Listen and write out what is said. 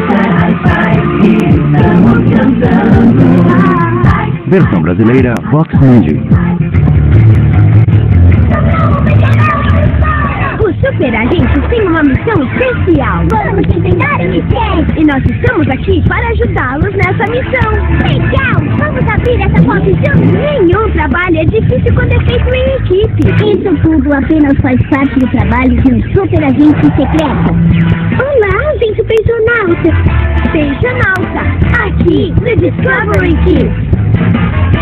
Versão brasileira Fox Music. Os super-agentes têm uma missão especial. Vamos enfrentar o mistério. E nós estamos aqui para ajudá-los nessa missão. Legal! Vamos abrir essa porta juntos. Nenhum trabalho é difícil quando é feito em equipe. Isso tudo apenas faz parte do trabalho de um super-agente secreto. Olá, gente peixonauta. Peixonauta, aqui no Discovery Kids.